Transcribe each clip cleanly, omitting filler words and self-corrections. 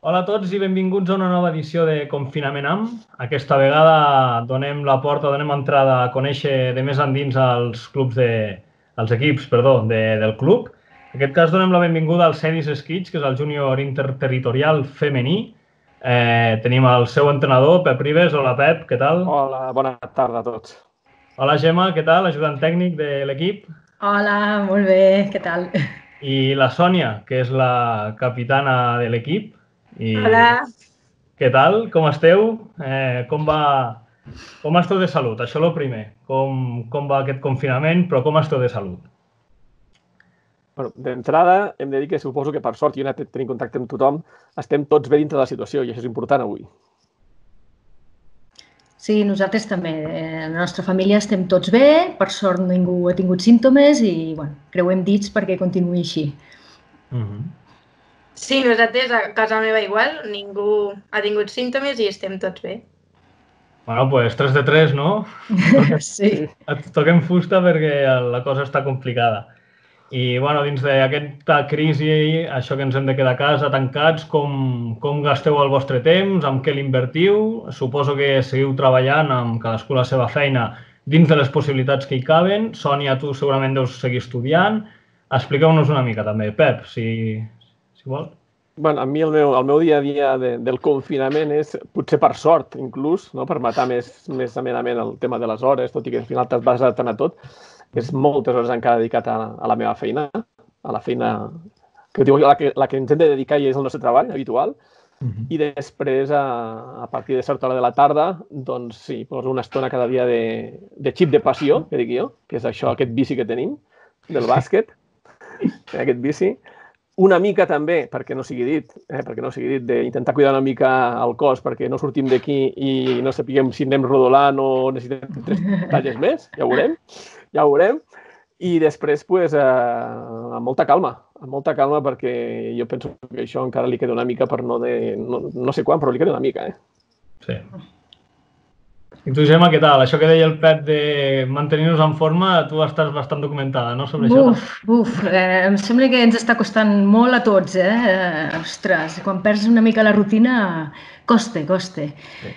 Hola a tots i benvinguts a una nova edició de Confinament Amb. Aquesta vegada donem la porta, donem entrada a conèixer de més endins els equips del club. En aquest cas donem la benvinguda al Cedis Esquitx, que és el júnior interterritorial femení. Tenim el seu entrenador, Pep Ribes. Hola Pep, què tal? Hola, bona tarda a tots. Hola Gemma, què tal? Ajudant tècnic de l'equip. Hola, molt bé, què tal? I la Sònia, que és la capitana de l'equip. Hola. Què tal? Com esteu? Com esteu de salut? Això és el primer. Com va aquest confinament, però com esteu de salut? D'entrada, hem de dir que suposo que per sort, jo he anat tenint contacte amb tothom, estem tots bé dintre de la situació i això és important avui. Sí, nosaltres també. La nostra família estem tots bé, per sort ningú ha tingut símptomes i creuem dits perquè continuï així. Sí, nosaltres a casa meva igual, ningú ha tingut símptomes i estem tots bé. Bueno, doncs 3 de 3, no? Sí. Toquem fusta perquè la cosa està complicada. I dins d'aquesta crisi, això que ens hem de quedar a casa tancats, com gasteu el vostre temps, amb què l'invertiu? Suposo que seguiu treballant amb cadascú la seva feina dins de les possibilitats que hi caben. Sònia, tu segurament deus seguir estudiant. Expliqueu-nos una mica també, Pep, si vols. A mi el meu dia a dia del confinament és, potser per sort inclús, per matar més amenament el tema de les hores, tot i que al final t'has basat a tot, és moltes hores encara dedicat a la meva feina, a la feina que la que ens hem de dedicar i és el nostre treball habitual. I després, a partir de certa hora de la tarda, doncs sí, poso una estona cada dia de xip de passió, que dic jo, que és això, aquest vici que tenim, del bàsquet, aquest vici. Una mica també, perquè no sigui dit, d'intentar cuidar una mica el cos perquè no sortim d'aquí i no sapiguem si anem rodolant o necessitem 3 talles més, ja ho veurem. I després, amb molta calma, perquè jo penso que això encara li queda una mica per no sé quan, però li queda una mica, Sí. I tu, Gemma, què tal? Això que deia el Pep de mantenir-nos en forma, tu estàs bastant documentada, no, sobre això? Em sembla que ens està costant molt a tots, Ostres, quan perds una mica la rutina, costa. Sí.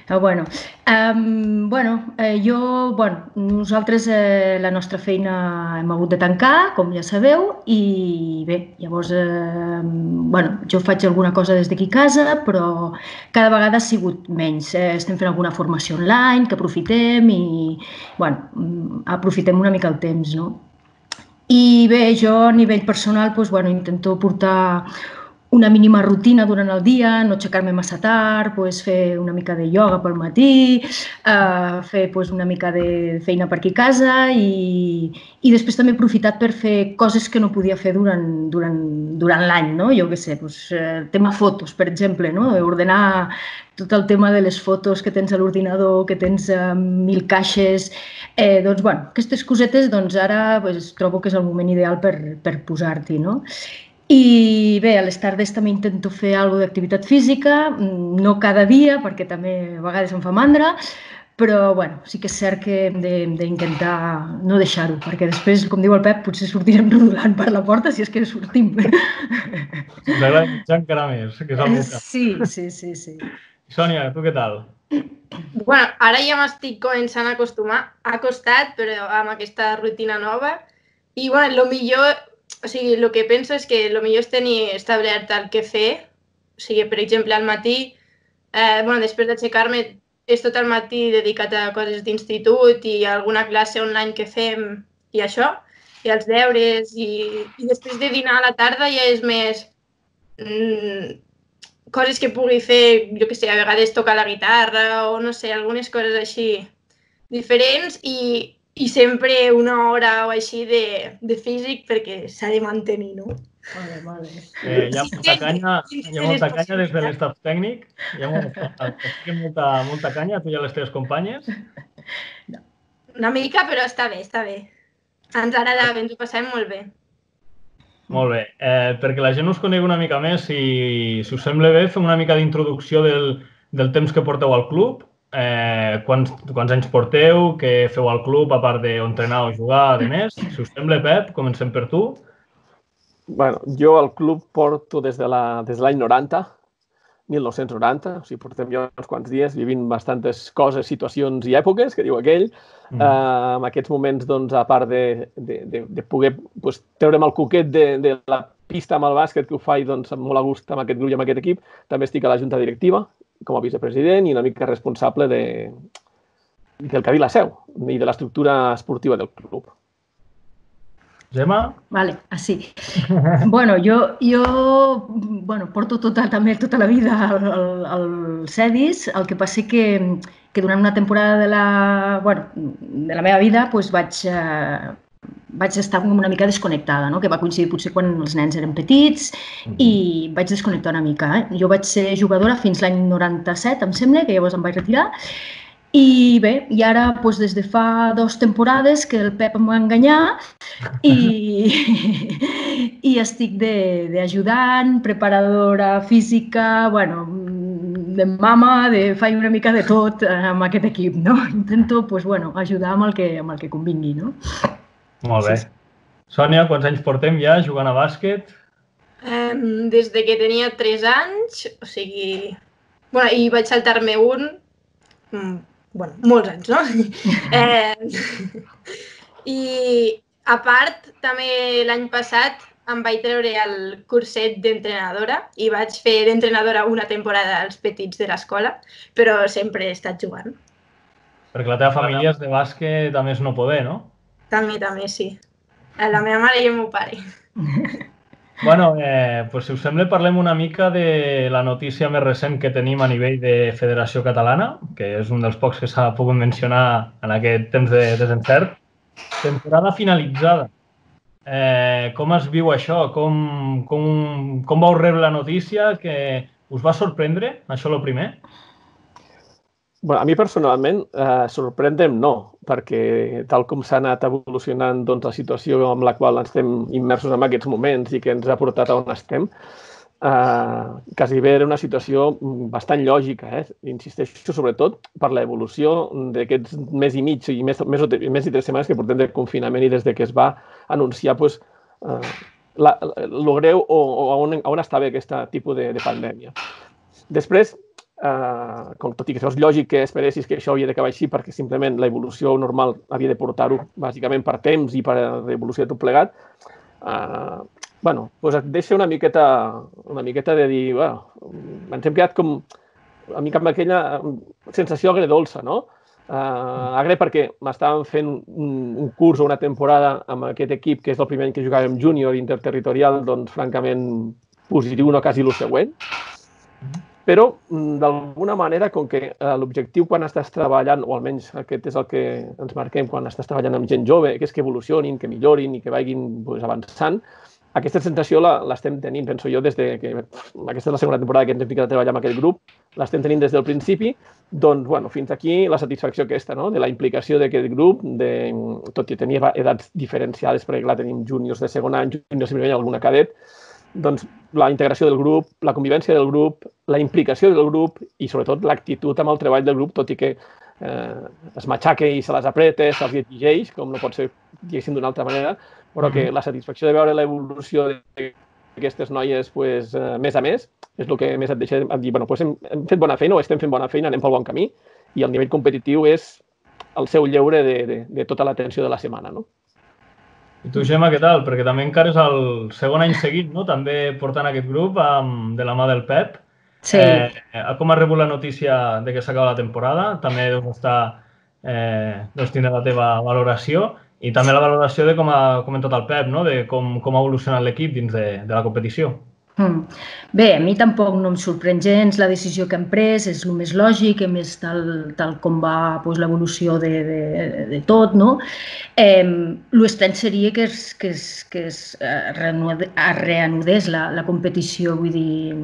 Nosaltres la nostra feina hem hagut de tancar, com ja sabeu, i bé, llavors, jo faig alguna cosa des d'aquí a casa, però cada vegada ha sigut menys. Estem fent alguna formació online que aprofitem i, aprofitem una mica el temps, no? I bé, jo a nivell personal intento portar una mínima rutina durant el dia, no aixecar-me massa tard, fer una mica de ioga pel matí, fer una mica de feina per aquí a casa i després també he aprofitat per fer coses que no podia fer durant l'any, no? Jo què sé, el tema fotos, per exemple, no? Ordenar tot el tema de les fotos que tens a l'ordinador, que tens 1000 caixes. Aquestes cosetes ara trobo que és el moment ideal per posar-t'hi, no? I bé, a les tardes també intento fer alguna d'activitat física, no cada dia, perquè també a vegades em fa mandra, però sí que és cert que hem d'intentar no deixar-ho, perquè després, com diu el Pep, potser sortirem rodolant per la porta si és que sortim. T'agrada mitjar encara més, que és el meu cas. Sí. Sònia, tu què tal? Ara ja m'estic començant a acostumar. Ha costat, però amb aquesta rutina nova. I el millor, el que penso és que el millor és tenir establert el que fer. O sigui, per exemple, al matí, després d'aixecar-me, és tot el matí dedicat a coses d'institut i a alguna classe online que fem i això, i els deures, i després de dinar a la tarda ja és més coses que pugui fer, jo què sé, a vegades tocar la guitarra o no sé, algunes coses així diferents i sempre una hora o així de físic perquè s'ha de mantenir, no? Vale. Hi ha molta canya des de l'estaf tècnic. Hi ha molta canya, tu i les teves companyes. Una mica, però està bé. Ens agradava, ens ho passàvem molt bé. Molt bé. Perquè la gent us conegui una mica més, si us sembla bé, fem una mica d'introducció del temps que porteu al club. Quants anys porteu, què feu al club, a part d'entrenar o jugar, de més. Si us sembla, Pep, comencem per tu. Jo al club porto des de l'any 90, 1990, o sigui, portem ja uns quants dies vivint bastantes coses, situacions i èpoques, que diu aquell. En aquests moments, doncs, a part de poder treure'm el coquet de la pista amb el bàsquet, que ho faig doncs, molt a gust amb aquest grup i amb aquest equip, també estic a la junta directiva com a vicepresident i una mica responsable del que dir la seu i de l'estructura esportiva del club. Gemma? Vale, sí. Bueno, jo porto també tota la vida al CEDIS, el que passa que durant una temporada de la meva vida vaig estar una mica desconnectada, no? Que va coincidir potser quan els nens eren petits i vaig desconnectar una mica. Jo vaig ser jugadora fins l'any 97, em sembla, que llavors em vaig retirar. I bé, i ara des de fa 2 temporades que el Pep em va enganyar i estic d'ajudant, preparadora física, de mama, faig una mica de tot amb aquest equip, no? Intento ajudar amb el que convingui, no? Molt bé. Sònia, quants anys portem ja jugant a bàsquet? Des de que tenia 3 anys, o sigui... i vaig saltar-me molts anys, no? I a part, també l'any passat em vaig treure el curset d'entrenadora i vaig fer d'entrenadora una temporada als petits de l'escola, però sempre he estat jugant. Perquè la teva família és de bàsquet a més no poder, no? També, sí. La meva mare i el meu pare. Bueno, si us sembla, parlem una mica de la notícia més recent que tenim a nivell de Federació Catalana, que és un dels pocs que s'ha pogut mencionar en aquest temps de desencert. Temporada finalitzada. Com es viu això? Com vau rebre la notícia? Que us va sorprendre? Això el primer? A mi personalment, sorprendre'm no, perquè tal com s'ha anat evolucionant la situació amb la qual estem immersos en aquests moments i que ens ha portat a on estem, quasi bé era una situació bastant lògica. Insisteixo sobretot per l'evolució d'aquests mes i mig i més de 3 setmanes que portem de confinament i des que es va anunciar lo greu o on estava aquest tipus de pandèmia. Després, tot i que és lògic que esperessis que això havia d'acabar així perquè simplement l'evolució normal havia de portar-ho bàsicament per temps i per evolució de tot plegat, et deixa una miqueta de dir, ens hem quedat com una mica amb aquella sensació agredolça, no? Agre perquè m'estàvem fent un curs o una temporada amb aquest equip, que és el primer any que jugàvem júnior interterritorial, doncs francament positiu, no quasi el següent. Però, d'alguna manera, com que l'objectiu quan estàs treballant, o almenys aquest és el que ens marquem quan estàs treballant amb gent jove, que és que evolucionin, que millorin i que vagin avançant, aquesta sensació l'estem tenint, penso jo, des que aquesta és la segona temporada que ens hem ficat a treballar amb aquest grup, l'estem tenint des del principi, doncs, fins aquí la satisfacció aquesta, de la implicació d'aquest grup, tot i tenir edats diferenciades, perquè clar, tenim júniors de segon any, júniors de primer any, alguna cadet, doncs la integració del grup, la convivència del grup, la implicació del grup i sobretot l'actitud amb el treball del grup, tot i que es matxaca i se les apreta, se'ls exigeix, com no pot ser, diguéssim, d'una altra manera, però que la satisfacció de veure l'evolució d'aquestes noies mes a mes és el que més et deixa dir, hem fet bona feina o estem fent bona feina, anem pel bon camí i el nivell competitiu és el seu lleure de tota l'atenció de la setmana, no? I tu, Gemma, què tal? Perquè també encara és el segon any seguit, no? També portant aquest grup de la mà del Pep. Sí. Com has rebut la notícia de que s'acaba la temporada? També deus tindre la teva valoració i també la valoració de com ha comentat el Pep, no? De com ha evolucionat l'equip dins de la competició. Bé, a mi tampoc no em sorprèn gens la decisió que hem pres, és el més lògic, a més tal com va l'evolució de tot, no? L'estrany seria que es reanudés la competició, vull dir,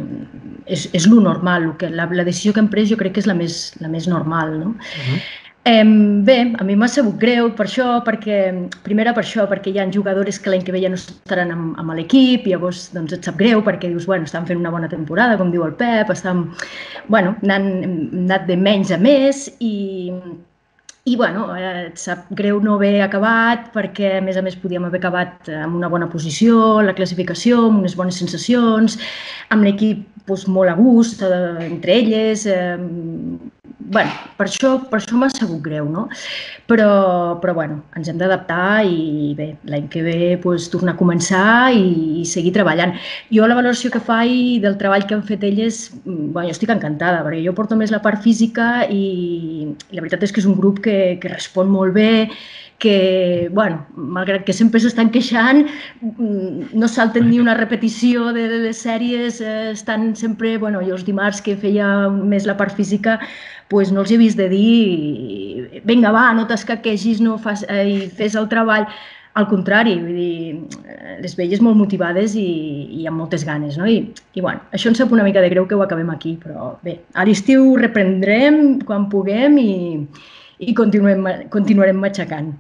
és el normal, la decisió que hem pres jo crec que és la més normal, no? Bé, a mi m'ha sabut greu per això, perquè hi ha jugadores que l'any que ve ja no estaran amb l'equip i llavors et sap greu perquè dius, estan fent una bona temporada, com diu el Pep, hem anat de menys a més i I, bueno, et sap greu no haver acabat perquè, a més, podíem haver acabat amb una bona posició, la classificació, amb unes bones sensacions, amb l'equip molt a gust, entre elles. Bueno, per això m'ha sabut greu, no? Però bueno, ens hem d'adaptar i bé, l'any que ve tornar a començar i seguir treballant. Jo la valoració que faig del treball que han fet elles, jo estic encantada, perquè jo porto més la part física i la veritat és que és un grup que respon molt bé, que, bueno, malgrat que sempre s'estan queixant, no salten ni una repetició de les sèries, estan sempre, bueno, jo els dimarts que feia més la part física, no els he vist de dir vinga, va, no t'escaquegis i fes el treball. Al contrari, vull dir, les veies molt motivades i amb moltes ganes, no? I bueno, això ens sap una mica de greu que ho acabem aquí, però bé, a l'estiu reprendrem quan puguem i continuarem matxacant.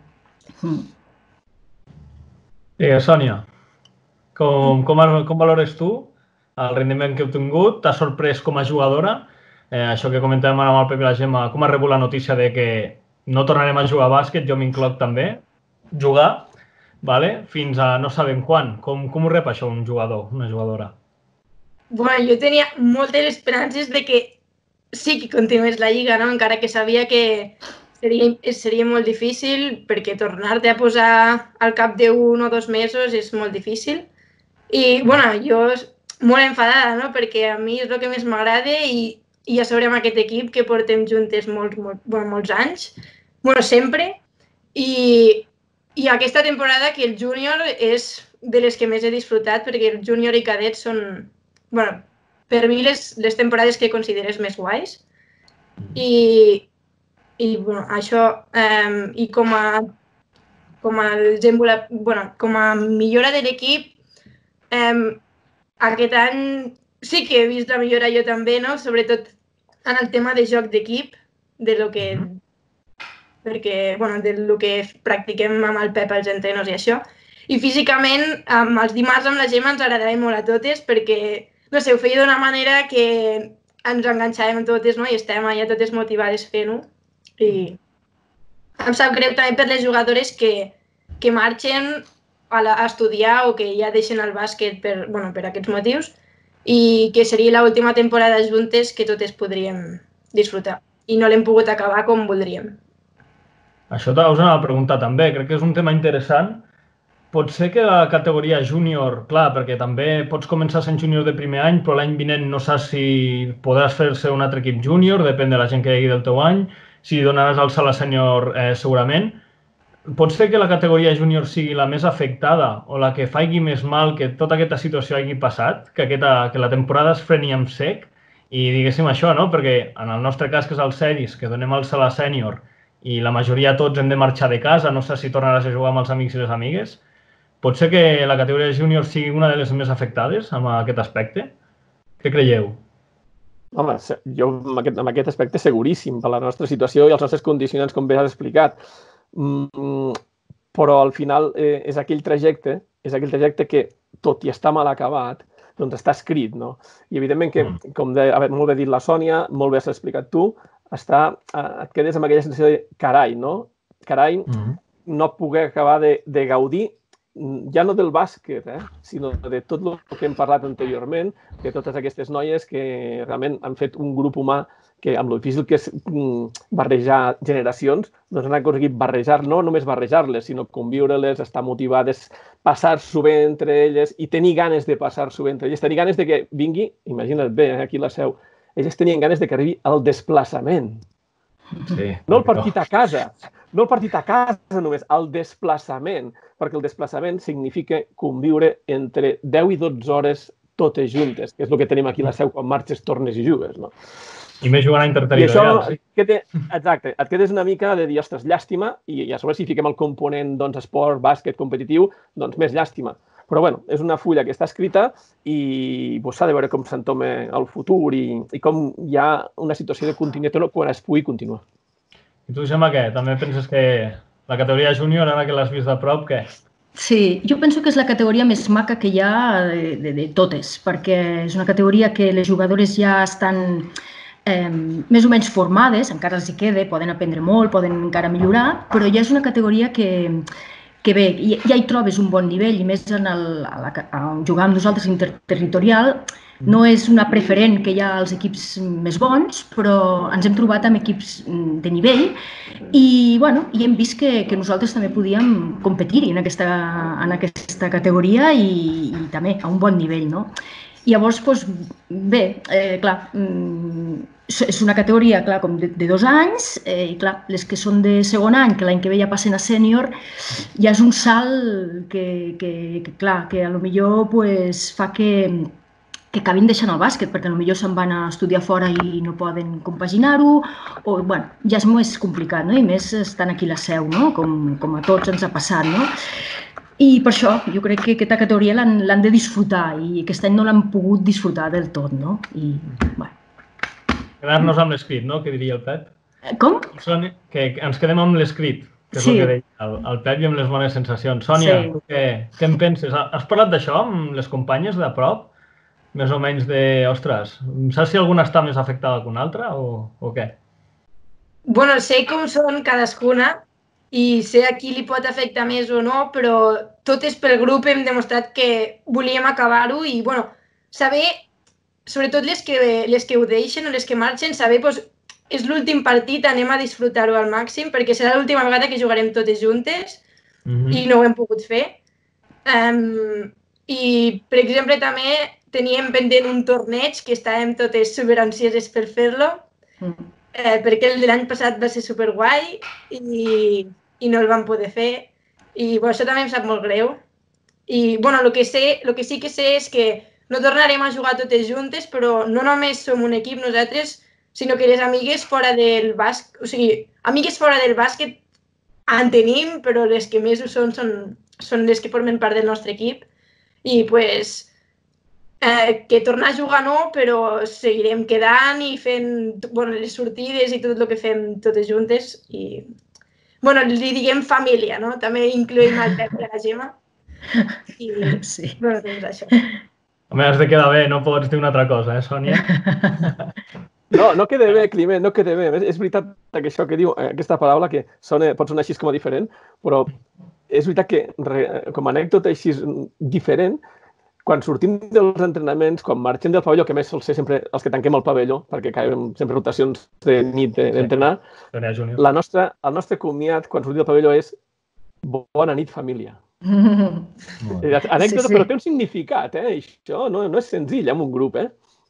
Sònia, com valores tu el rendiment que heu tingut? T'ha sorprès com a jugadora? Això que comentàvem ara amb el Pep i la Gemma, com ha rebut la notícia de que no tornarem a jugar a bàsquet, jo m'incloc també, jugar, fins a no sabem quan. Com ho rep això un jugador, una jugadora? Bueno, jo tenia moltes esperances de que sí que continués la lliga, no? Encara que sabia que seria molt difícil perquè tornar-te a posar al cap d'1 o 2 mesos és molt difícil. I, bueno, jo molt enfadada, no? Perquè a mi és el que més m'agrada i a sobre amb aquest equip que portem juntes molts anys, bueno, sempre. I aquesta temporada que el júnior és de les que més he disfrutat perquè el júnior i cadet són, bueno, per mi les temporades que consideres més guais. I bueno, això, i com a millora de l'equip, aquest any sí que he vist la millora jo també, no? Sobretot en el tema de joc d'equip, de lo que practiquem amb el Pep als entrenos i això. I físicament, els dimarts amb la Gemma ens agradava molt a totes perquè, no sé, ho feia d'una manera que ens enganxàvem totes, no? I estàvem allà totes motivades fent-ho. I em sap greu també per les jugadores que marxen a estudiar o que ja deixen el bàsquet per aquests motius i que seria l'última temporada juntes que totes podríem disfrutar i no l'hem pogut acabar com voldríem. Això us anava a preguntar també, crec que és un tema interessant. Pot ser que la categoria júnior, clar, perquè també pots començar sent júnior de primer any, però l'any vinent no saps si podràs fer-se un altre equip júnior, depèn de la gent que hi hagi del teu any, si donaràs el salt a sènior segurament. Pot ser que la categoria júnior sigui la més afectada o la que faci més mal que tota aquesta situació hagi passat, que la temporada es freni en sec i diguéssim això, no? Perquè en el nostre cas, que és el Sedis, que donem el salt a sènior i la majoria tots hem de marxar de casa, no sé si tornaràs a jugar amb els amics i les amigues, pot ser que la categoria júnior sigui una de les més afectades amb aquest aspecte? Què creieu? Home, jo amb aquest aspecte seguríssim, per la nostra situació i els nostres condicionants, com bé has explicat. Però al final és aquell trajecte que, tot i estar mal acabat, doncs està escrit, no? I evidentment que, com molt bé dit la Sònia, molt bé has explicat tu, et quedes amb aquella sensació de carai, no? Carai, no poder acabar de gaudir ja no del bàsquet, sinó de tot el que hem parlat anteriorment, de totes aquestes noies que realment han fet un grup humà que amb el difícil que és barrejar generacions, doncs han aconseguit barrejar, no només barrejar-les, sinó conviure-les, estar motivades, passar-s'ho bé entre elles i tenir ganes de passar-s'ho bé entre elles, tenir ganes de que vingui, imagina't bé, aquí la Seu, elles tenien ganes de que arribi el desplaçament. Sí, no el partit a casa, no el partit a casa només, el desplaçament, perquè el desplaçament significa conviure entre 10 i 12 hores totes juntes, que és el que tenim aquí a la Seu quan marxes, tornes i jugues, no? I més jugant a interterritorial, sí. Exacte, et quedes una mica de dir, ostres, llàstima, i a sobre si fiquem el component esport, bàsquet, competitiu, doncs més llàstima. Però bueno, és una fulla que està escrita i s'ha de veure com s'entoma el futur i com hi ha una situació de continuïtat quan es pugui continuar. I tu, Gemma, què? També penses que la categoria júnior, ara que l'has vist de prop, què? Sí, jo penso que és la categoria més maca que hi ha de totes, perquè és una categoria que les jugadores ja estan més o menys formades, encara els hi queda, poden aprendre molt, poden encara millorar, però ja és una categoria que bé, ja hi trobes un bon nivell, i més jugar amb nosaltres interterritorial, no és una preferent que hi ha als equips més bons, però ens hem trobat amb equips de nivell i, bueno, i hem vist que nosaltres també podíem competir-hi en aquesta categoria i també a un bon nivell, no? I llavors, doncs, bé, clar, és una categoria, clar, com de 2 anys, i clar, les que són de segon any, que l'any que ve ja passen a sènior, ja és un salt que clar, que a lo millor fa que acabin deixant el bàsquet, perquè potser se'n van a estudiar fora i no poden compaginar-ho, o, bueno, ja és més complicat, no? I més estan aquí a la Seu, no? Com a tots ens ha passat, no? I per això, jo crec que aquesta categoria l'han de disfrutar i aquest any no l'han pogut disfrutar del tot, no? I, bueno. Quedar-nos amb l'escrit, no?, que diria el Pep. Com? Que ens quedem amb l'escrit, que és el que deia el Pep, i amb les bones sensacions. Sònia, tu què en penses? Has parlat d'això amb les companyes de prop? Més o menys de, ostres, saps si alguna està més afectada que una altra o què? Bueno, sé com són cadascuna i sé a qui li pot afectar més o no, però totes pel grup hem demostrat que volíem acabar-ho i, bueno, saber, sobretot les que ho deixen o les que marxen, saber, doncs, és l'últim partit, anem a disfrutar-ho al màxim, perquè serà l'última vegada que jugarem totes juntes i no ho hem pogut fer. I, per exemple, també teníem pendent un torneig que estàvem totes superansioses per fer-lo, perquè el de l'any passat va ser superguai i no el vam poder fer. I això també em sap molt greu. I el que sí que sé és que no tornarem a jugar totes juntes, però no només som un equip nosaltres, sinó que les amigues fora del bàsquet, o sigui, amigues fora del bàsquet en tenim, però les que més ho són les que formen part del nostre equip. I, doncs, que tornar a jugar no, però seguirem quedant i fent les sortides i tot el que fem totes juntes. I, li diguem família, no? També incloïm el Pep i la Gemma. I, doncs això. Home, has de quedar bé, no pots dir una altra cosa, Sònia? No queda bé, Climent, no queda bé. És veritat que això que diu, aquesta paraula, que pot sonar així com a diferent, però és veritat que, com a anècdota així diferent, quan sortim dels entrenaments, quan marxem del pavelló, que més sol ser sempre els que tanquem el pavelló, perquè acabem sempre rotacions de nit d'entrenar, el nostre comiat, quan sortim del pavelló, és bona nit, família. Anècdota, però té un significat, això no és senzill en un grup,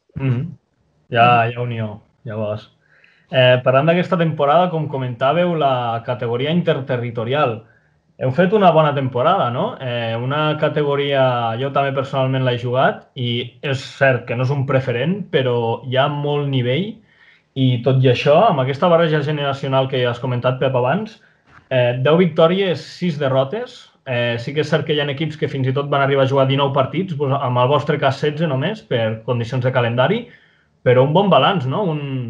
Hi ha unió, llavors. Parlant d'aquesta temporada, com comentàveu, la categoria interterritorial. Heu fet una bona temporada, no? Una categoria, jo també personalment l'he jugat i és cert que no és un preferent, però hi ha molt nivell i tot i això, amb aquesta barreja generacional que has comentat, Pep, abans, 10 victòries, 6 derrotes. Sí que és cert que hi ha equips que fins i tot van arribar a jugar 19 partits, amb el vostre cas 16 només, per condicions de calendari, però un bon balanç, no?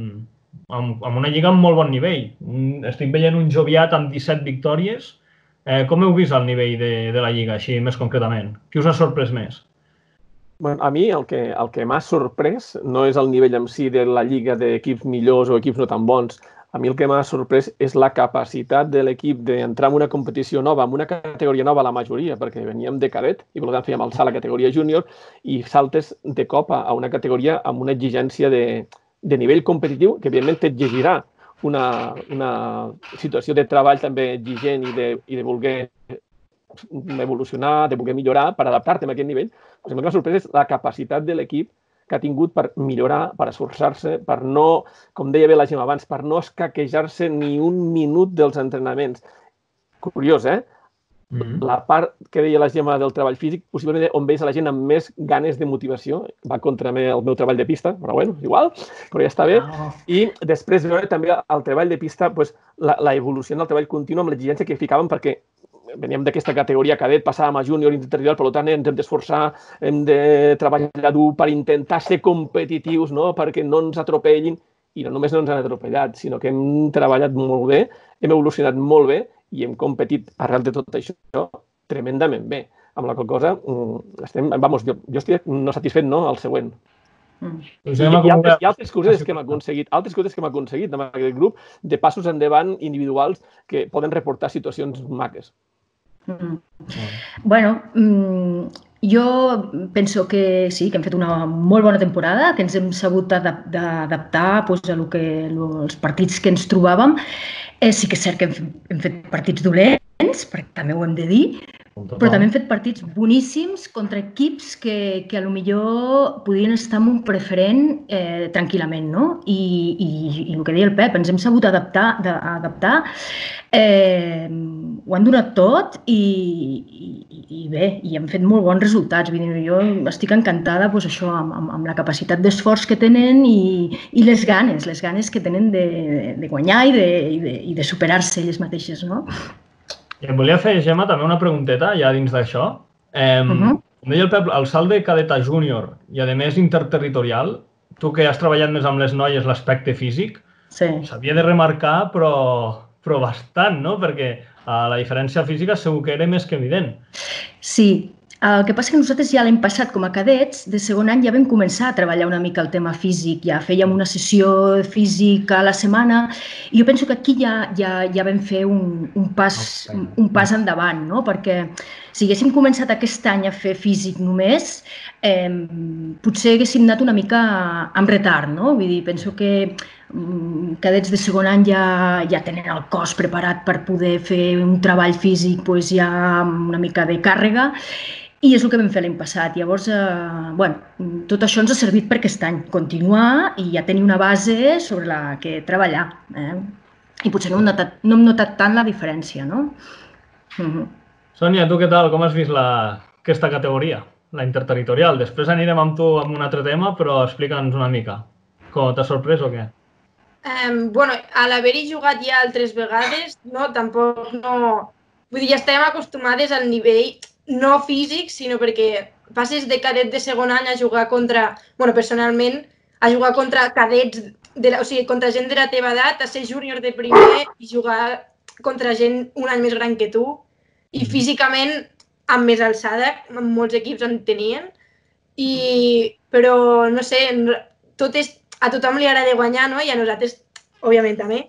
Amb una lliga amb molt bon nivell. Estic veient un Joviat amb 17 victòries. Com heu vist el nivell de la lliga, així més concretament? Qui us ha sorprès més? A mi el que m'ha sorprès no és el nivell en si de la lliga d'equips millors o equips no tan bons. A mi el que m'ha sorprès és la capacitat de l'equip d'entrar en una competició nova, en una categoria nova la majoria, perquè veníem de cadet i per tant fèiem el salt a la categoria júnior i saltes de cop a una categoria amb una exigència de nivell competitiu que evidentment t'exigirà una situació de treball també exigent i de voler evolucionar, de voler millorar per adaptar-te a aquest nivell. El que m'ha sorprès és la capacitat de l'equip que ha tingut per millorar, per esforçar-se, per no, com deia bé la Gemma abans, per no escaquejar-se ni un minut dels entrenaments. Curiós, La part que deia la Gemma del treball físic, possiblement on veus a la gent amb més ganes de motivació, va contra el meu treball de pista, però bueno, igual, però ja està bé. I després veure també el treball de pista, la evolució del treball continu amb l'exigència que ficàvem perquè veníem d'aquesta categoria cadet, passàvem a júnior interterritorial, per tant ens hem d'esforçar, hem de treballar dur per intentar ser competitius, no? Perquè no ens atropellin. I no només no ens han atropellat, sinó que hem treballat molt bé, hem evolucionat molt bé i hem competit arrel de tot això tremendament bé. Amb la qual cosa, jo estic no satisfet, no? El següent. I altres coses que hem aconseguit amb aquest grup, de passos endavant individuals que poden reportar situacions maques. Bueno, jo penso que sí, que hem fet una molt bona temporada, que ens hem sabut adaptar als partits que ens trobàvem. Sí que és cert que hem fet partits dolents, perquè també ho hem de dir, però també hem fet partits boníssims contra equips que potser podien estar en un preferent tranquil·lament, no? I el que deia el Pep, ens hem sabut adaptar, ho han donat tot i bé, i hem fet molt bons resultats. Vull dir, jo estic encantada amb la capacitat d'esforç que tenen i les ganes que tenen de guanyar i de superar-se elles mateixes, no? I em volia fer, Gemma, també una pregunteta ja dins d'això. Com deia el Pep, el salt de cadeta júnior i, a més, interterritorial, tu que has treballat més amb les noies l'aspecte físic, s'havia de remarcar, però bastant, no? Perquè la diferència física segur que era més que evident. Sí. El que passa és que nosaltres ja l'any passat, com a cadets, de segon any ja vam començar a treballar una mica el tema físic, ja fèiem una sessió física a la setmana i jo penso que aquí ja vam fer un pas endavant, no? Perquè si haguéssim començat aquest any a fer físic només, potser haguéssim anat una mica amb retard, no? Vull dir, penso que cadets de segon any ja tenen el cos preparat per poder fer un treball físic ja amb una mica de càrrega. I és el que vam fer l'any passat. Llavors, tot això ens ha servit per aquest any, continuar i ja tenir una base sobre la que treballar. I potser no hem notat tant la diferència, no? Sònia, tu què tal? Com has vist aquesta categoria, la interterritorial? Després anirem amb tu amb un altre tema, però explica'ns una mica. T'ha sorprès o què? A l'haver-hi jugat ja altres vegades, tampoc no... Vull dir, ja estàvem acostumades al nivell no físic, sinó perquè passes de cadet de segon any a jugar contra, personalment, a jugar contra cadets, o sigui, contra gent de la teva edat, a ser júnior de primer i jugar contra gent un any més gran que tu. I físicament, amb més alçada, molts equips en tenien. Però, no sé, a tothom li agrada guanyar, no? I a nosaltres, òbviament, també.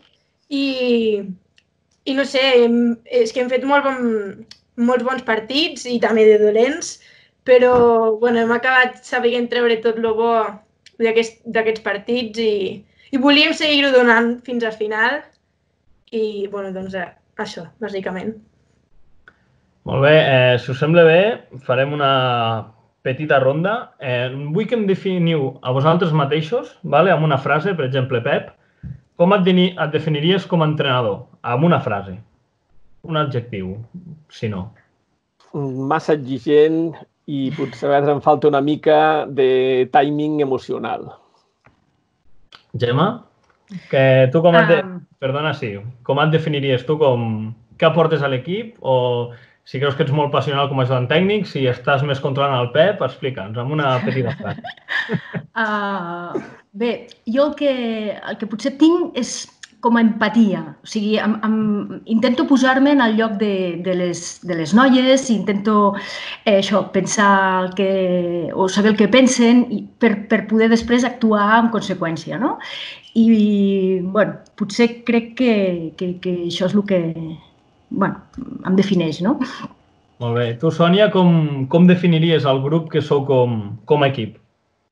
I no sé, és que hem fet molts bons partits i també de dolents, però hem acabat sabent treure tot el bo d'aquests partits i volíem seguir-ho donant fins al final i doncs això, bàsicament. Molt bé, si us sembla bé, farem una petita ronda. Vull que em definiu a vosaltres mateixos, amb una frase, per exemple, Pep, com et definiries com a entrenador? Amb una frase. Un adjectiu, si no. Massa exigent i potser a vegades em falta una mica de timing emocional. Gemma? Tu com et definiries tu? Què aportes a l'equip? O si creus que ets molt passional com a ajudant tècnic, si estàs més controlant el Pep, explica'ns amb una petita frase. Bé, jo el que potser tinc és com a empatia, o sigui, intento posar-me en el lloc de les noies, intento pensar o saber el que pensen per poder després actuar en conseqüència, no? I, potser crec que això és el que, em defineix, no? Molt bé. Tu, Sònia, com definiries el grup que sou com a equip?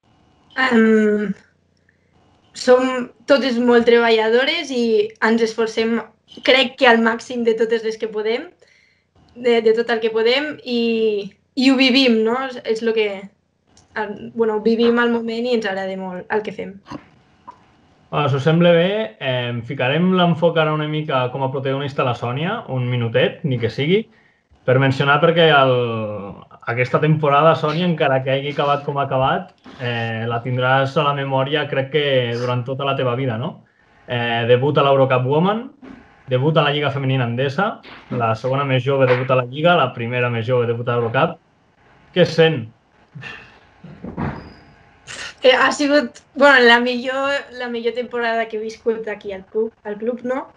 Som totes molt treballadores i ens esforcem, crec que al màxim de totes les que podem, de tot el que podem i ho vivim, no? És el que... vivim al moment i ens agrada molt el que fem. Si us sembla bé, ficarem l'enfoc ara una mica com a protagonista a la Sònia, un minutet, ni que sigui, per mencionar perquè aquesta temporada, Sònia, encara que hagi acabat com ha acabat, la tindràs a la memòria, crec que durant tota la teva vida, no? Debut a l'Eurocup Women, debut a la Lliga Femenina Endesa, la segona més jove debut a la Lliga, la primera més jove debut a l'Eurocup. Què es sent? Ha sigut la millor temporada que he viscut aquí al club, no?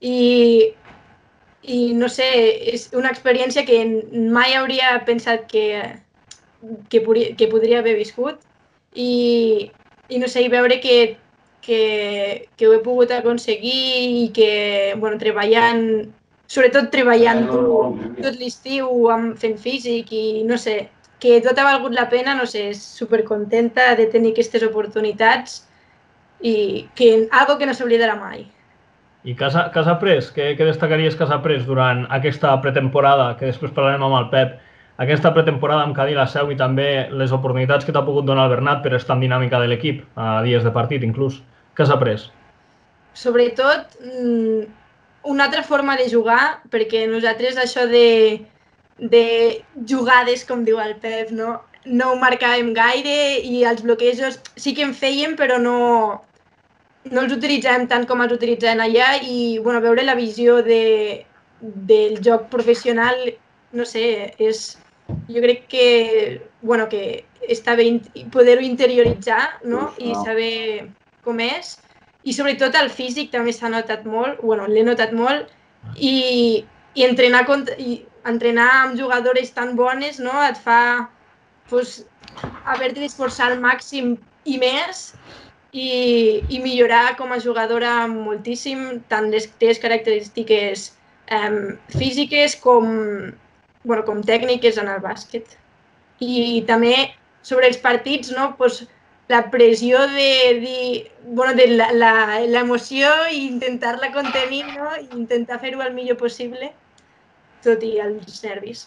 I no sé, és una experiència que mai hauria pensat que podria haver viscut i no sé, i veure que ho he pogut aconseguir i que, bueno, sobretot treballant tot l'estiu fent físic i no sé, que tot ha valgut la pena, no sé, és supercontenta de tenir aquestes oportunitats i algo que no s'oblidarà mai. I què has après? Què destacaries que has après durant aquesta pretemporada, que després parlarem amb el Pep, aquesta pretemporada amb Cadí la Seu i també les oportunitats que t'ha pogut donar el Bernat per estar en dinàmica de l'equip, a dies de partit inclús? Què has après? Sobretot, una altra forma de jugar, perquè nosaltres això de jugades, com diu el Pep, no ho marcàvem gaire i els bloquejos sí que en fèiem, però no els utilitzàvem tant com els utilitzaven allà i bueno, veure la visió del joc professional, no sé, jo crec que, bueno, que està bé poder-ho interioritzar, no? I saber com és. I sobretot el físic també s'ha notat molt, bueno, l'he notat molt, i entrenar amb jugadores tan bones, no? Et fa haver-te d'esforçar al màxim i més i millorar com a jugadora moltíssim, tant les teves característiques físiques com tècniques en el bàsquet. I també sobre els partits, no? La pressió de l'emoció i intentar-la contenir, no? I intentar fer-ho el millor possible, tot i els nervis.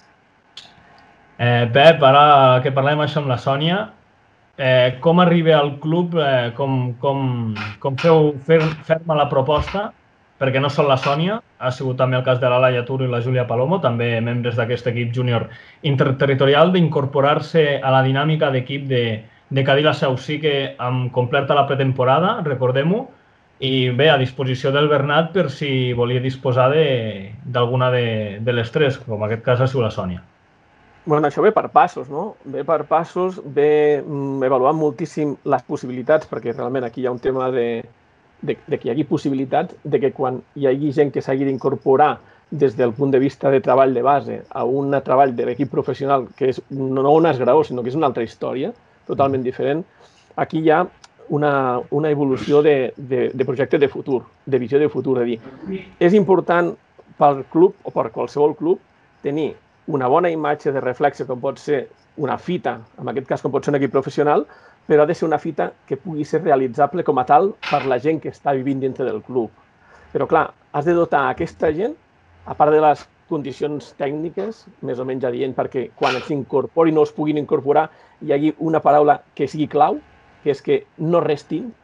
Pep, ara que parlem això amb la Sònia, com arriba al club, com feu fer-me la proposta, perquè no sol la Sònia, ha sigut també el cas de la Laia Turo i la Júlia Palomo, també membres d'aquest equip júnior interterritorial, d'incorporar-se a la dinàmica d'equip de Cadí la Seu. Sí que hem completa la pretemporada, recordem-ho, i bé, a disposició del Bernat per si volia disposar d'alguna de les tres, com en aquest cas ha sigut la Sònia. Bueno, això ve per passos, no? Ve per passos, ve evaluant moltíssim les possibilitats, perquè realment aquí hi ha un tema de que hi hagi possibilitats, de que quan hi hagi gent que s'hagi d'incorporar des del punt de vista de treball de base a un treball de l'equip professional, que és no un esgraó, sinó que és una altra història, totalment diferent, aquí hi ha una evolució de projecte de futur, de visió de futur. És a dir, és important pel club o per qualsevol club tenir una bona imatge de reflexe, com pot ser una fita, en aquest cas com pot ser un equip professional, però ha de ser una fita que pugui ser realitzable com a tal per la gent que està vivint dintre del club. Però clar, has de dotar aquesta gent, a part de les condicions tècniques, més o menys adient, perquè quan s'incorporin o es puguin incorporar hi hagi una paraula que sigui clau, que és que no restin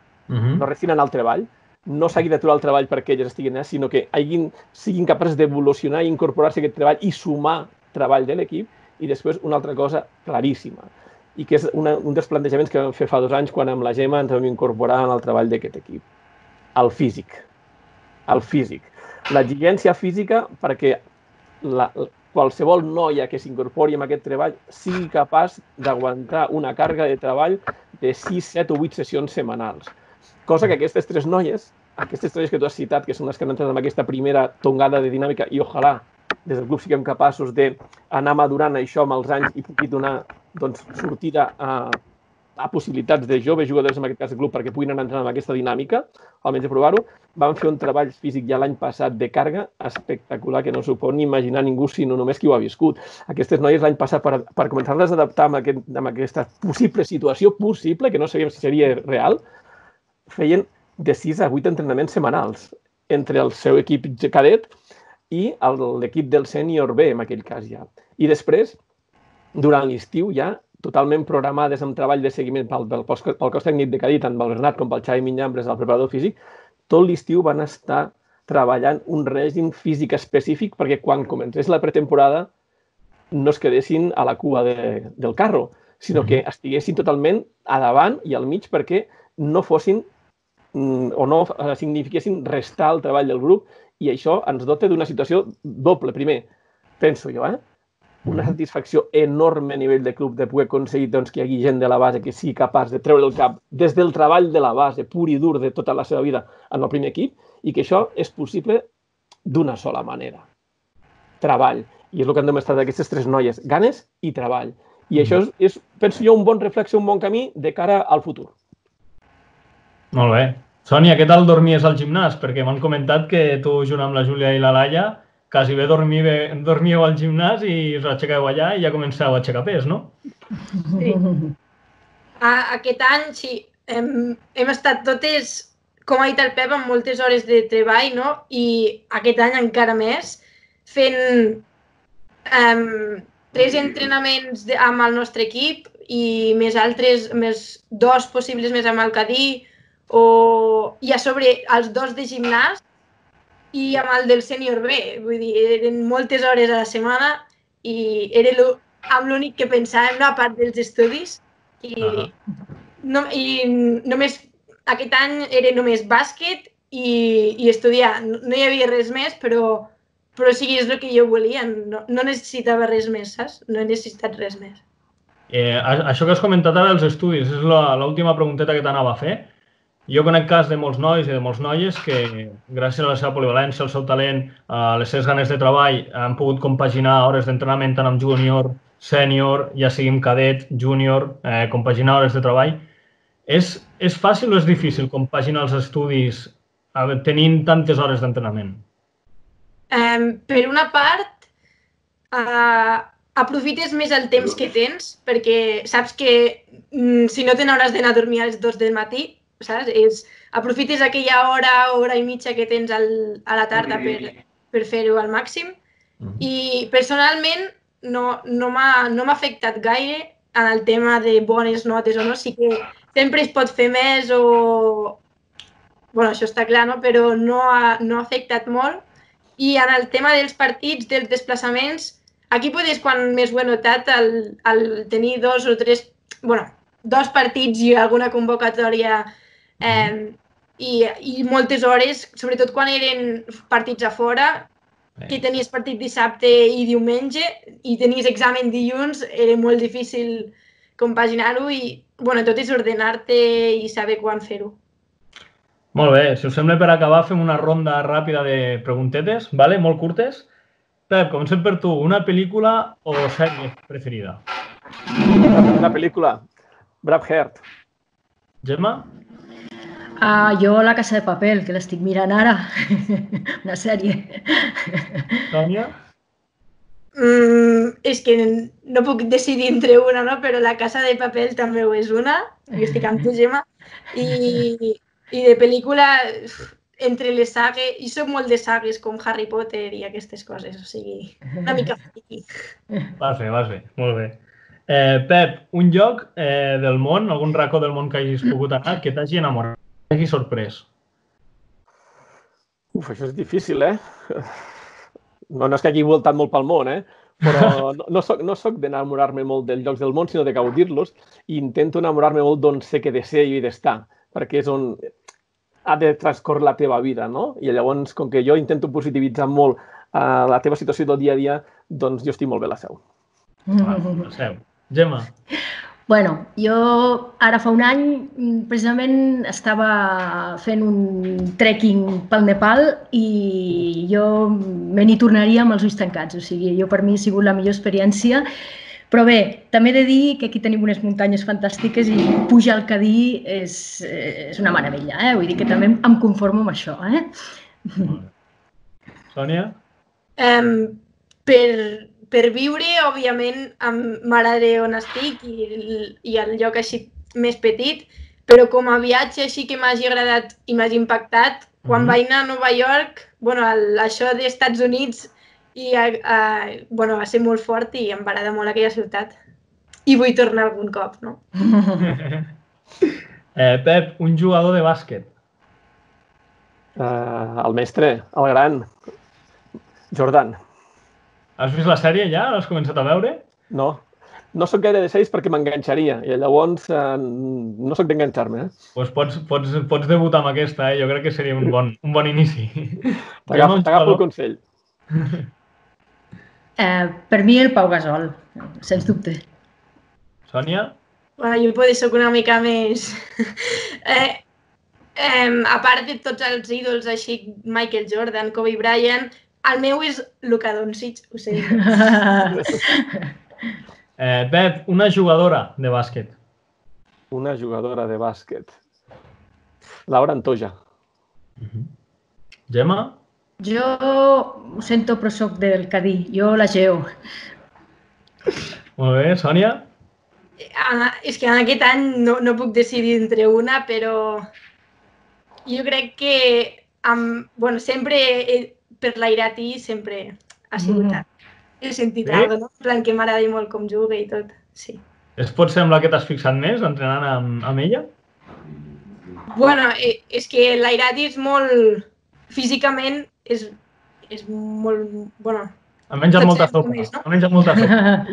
en el treball, no s'hagi d'aturar el treball perquè elles estiguin allà, sinó que siguin capaces d'evolucionar i incorporar-se a aquest treball i sumar treball de l'equip. I després una altra cosa claríssima, i que és un dels plantejaments que vam fer fa 2 anys quan amb la Gemma ens vam incorporar en el treball d'aquest equip. El físic. El físic. L'exigència física perquè qualsevol noia que s'incorpori en aquest treball sigui capaç d'aguantar una càrrega de treball de 6, 7 o 8 sessions setmanals. Cosa que aquestes 3 noies, aquestes 3 que tu has citat, que són les que han entrat en aquesta primera tongada de dinàmica, i ojalà des del club siguem capaços d'anar madurant això amb els anys i pugui donar sortida a possibilitats de joves jugadors, en aquest cas del club, perquè puguin anar entrant en aquesta dinàmica, almenys de provar-ho. Vam fer un treball físic ja l'any passat de càrrega espectacular, que no s'ho pot ni imaginar ningú, sinó només qui ho ha viscut. Aquestes noies l'any passat, per començar-les a adaptar a aquesta possible situació, que no sabíem si seria real, feien de 6 a 8 entrenaments setmanals entre el seu equip cadet i l'equip del sènior B, en aquell cas ja. I després, durant l'estiu ja, totalment programades amb treball de seguiment pel cos tècnic de Cadí, tant pel Bernat com pel Xavi Minyambres, el preparador físic, tot l'estiu van estar treballant un règim físic específic perquè quan comencés la pretemporada no es quedessin a la cua del carro, sinó que estiguessin totalment a davant i al mig perquè no fossin o no signifiquessin restar el treball del grup, i això ens dota d'una situació doble. Primer, penso jo, una satisfacció enorme a nivell de club de poder aconseguir que hi hagi gent de la base que sigui capaç de treure el cap des del treball de la base, pur i dur de tota la seva vida en el primer equip, i que això és possible d'una sola manera. Treball. I és el que han demostrat aquestes 3 noies. Ganes i treball. I això és, penso jo, un bon reflex, un bon camí de cara al futur. Molt bé. Sònia, què tal dormies al gimnàs? Perquè m'han comentat que tu, junt amb la Júlia i la Laia, quasi bé dormíeu al gimnàs i us aixequeu allà i ja començeu a aixecar pes, no? Sí. Aquest any, sí, hem estat totes, com ha dit el Pep, amb moltes hores de treball, no? I aquest any encara més, fent 3 entrenaments amb el nostre equip i més altres, més 2 possibles més amb el Cadí, i a sobre els 2 de gimnàs i amb el del sènior B. Vull dir, eren moltes hores a la setmana i era amb l'únic que pensàvem, no, a part dels estudis. I només aquest any era només bàsquet i estudiar. No hi havia res més, però sí, és el que jo volia. No necessitava res més, saps? No he necessitat res més. Això que has comentat ara dels estudis és l'última pregunteta que t'anava a fer. Jo conec cas de molts nois i de molts noies que, gràcies a la seva polivalència, al seu talent, a les seves ganes de treball, han pogut compaginar hores d'entrenament tant amb júnior, sènior, ja sigui amb cadet, júnior, compaginar hores de treball. És fàcil o és difícil compaginar els estudis tenint tantes hores d'entrenament? Per una part, aprofites més el temps que tens, perquè saps que si no te n'hauràs d'anar a dormir a les 2 del matí, saps? Aprofites aquella hora i mitja que tens a la tarda per fer-ho al màxim. I personalment no m'ha afectat gaire en el tema de bones notes o no. Sí que sempre es pot fer més o... Bueno, això està clar, no? Però no ha afectat molt. I en el tema dels partits, dels desplaçaments, aquí és quan més ho he notat, el tenir 2 o 3... Bueno, 2 partits i alguna convocatòria i moltes hores, sobretot quan eren partits a fora, que tenies partit dissabte i diumenge i tenies examen dilluns, era molt difícil compaginar-ho i, bueno, tot és ordenar-te i saber quan fer-ho. Molt bé, si us sembla, per acabar fem una ronda ràpida de preguntetes, vale? Molt curtes. Pep, comencem per tu. Una pel·lícula o sèrie preferida? Una pel·lícula, Braveheart. Gemma? Jo La Casa de Papel, que l'estic mirant ara. Una sèrie. Sònia? És que no puc decidir entre una, no? Però La Casa de Papel també ho és una. Jo estic amb tu, Gemma. I de pel·lícula, entre les sagues, i soc molt de sagues com Harry Potter i aquestes coses, o sigui, una mica friki. Vas bé, molt bé. Pep, un lloc del món, algun racó del món que hagis pogut anar, que t'hagi enamorat, que t'hagi sorprès? Això és difícil, No és que hagi voltat molt pel món, però no soc d'enamorar-me molt dels llocs del món, sinó de gaudir-los, i intento enamorar-me molt d'on sé que he de ser i he d'estar, perquè és on ha de transcorrer la teva vida, no? I llavors, com que jo intento positivitzar molt la teva situació del dia a dia, doncs jo estic molt bé a la Seu. La Seu. Gemma? Bueno, jo ara fa un any precisament estava fent un trekking pel Nepal i jo me n'hi tornaria amb els ulls tancats. O sigui, per mi ha sigut la millor experiència. Però bé, també he de dir que aquí tenim unes muntanyes fantàstiques i pujar al Cadí és una meravella. Vull dir que també em conformo amb això. Sònia? Per viure, òbviament, m'agrada on estic i el lloc així més petit, però com a viatge així que m'hagi agradat i m'hagi impactat, quan vaig anar a Nova York, això dels Estats Units va ser molt fort i em va agradar molt aquella ciutat. I vull tornar algun cop, no? Pep, un jugador de bàsquet. El mestre, el gran, Jordan. Has vist la sèrie ja? L'has començat a veure? No soc gaire de sèries perquè m'enganxaria i llavors no soc d'enganxar-me. Doncs pots debutar amb aquesta, jo crec que seria un bon inici. T'agafo el consell. Per mi el Pau Gasol, sens dubte. Sònia? Jo potser soc una mica més... A part de tots els ídols així, Michael Jordan, Kobe Bryant, el meu és Luka Doncic, ho sé. Pep, una jugadora de bàsquet. Una jugadora de bàsquet. Laura Antoja. Gemma? Jo ho sento, però soc del Cadí. Jo la Geo. Molt bé. Sònia? És que en aquest any no puc decidir entre una, però jo crec que sempre per l'Airati sempre ha sigut he sentit alguna cosa, no? En plan que m'agrada molt com juga i tot, sí. Es pot semblar que t'has fixat més entrenant amb ella? Bueno, és que l'Airati és molt... Físicament és molt... Bueno... Ha menjat molta sopa. Ha menjat molta sopa.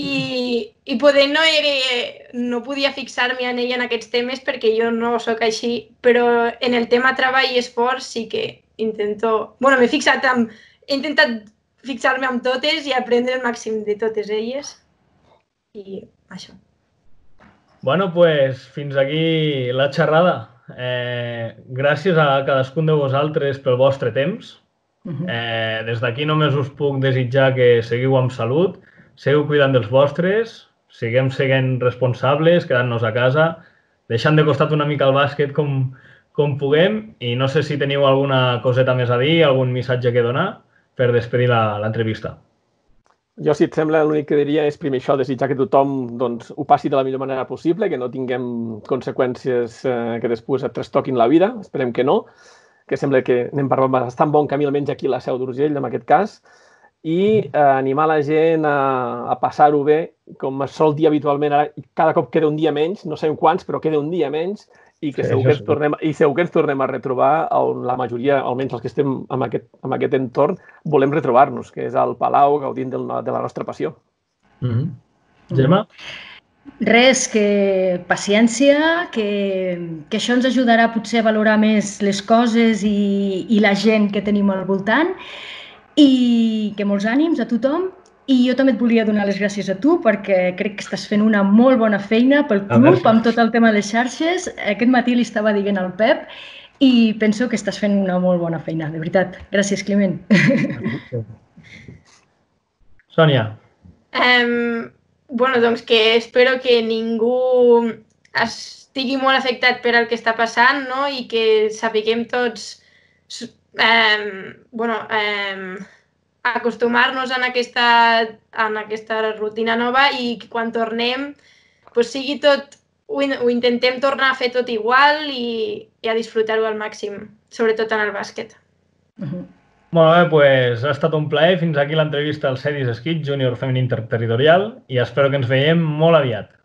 I poder no podia fixar-me en ella en aquests temes perquè jo no sóc així, però en el tema treball i esforç sí que intento... Bueno, he intentat fixar-me amb totes i aprendre el màxim de totes elles. I això. Bueno, doncs fins aquí la xerrada. Gràcies a cadascun de vosaltres pel vostre temps. Des d'aquí només us puc desitjar que seguiu amb salut, seguiu cuidant dels vostres, siguem sent responsables, quedant-nos a casa, deixant de costat una mica el bàsquet com puguem i no sé si teniu alguna coseta més a dir, algun missatge que donar per despedir l'entrevista. Jo, si et sembla, l'únic que diria és primer això, desitjar que tothom ho passi de la millor manera possible, que no tinguem conseqüències que després et trastoquin la vida, esperem que no, que sembla que anem per bastant bon camí, almenys aquí a la Seu d'Urgell, en aquest cas, i animar la gent a passar-ho bé, com es sol dir habitualment, ara cada cop queda un dia menys, no sabem quants, però queda un dia menys, i que segur que ens tornem a retrobar on la majoria, almenys els que estem en aquest entorn, volem retrobar-nos, que és al Palau, gaudint de la nostra passió. Gemma? Res, que paciència, que això ens ajudarà potser a valorar més les coses i la gent que tenim al voltant i que molts ànims a tothom. I jo també et volia donar les gràcies a tu perquè crec que estàs fent una molt bona feina pel club amb tot el tema de les xarxes. Aquest matí li estava dient al Pep i penso que estàs fent una molt bona feina, de veritat. Gràcies, Climent. Sònia? Bueno, doncs que espero que ningú estigui molt afectat per el que està passant, no? I que sapiguem tots acostumar-nos en aquesta rutina nova i que quan tornem sigui tot, ho intentem tornar a fer tot igual i a disfrutar-ho al màxim, sobretot en el bàsquet. Molt bé, doncs ha estat un plaer. Fins aquí l'entrevista al Cedis Esquit Júnior Femení Interterritorial i espero que ens veiem molt aviat.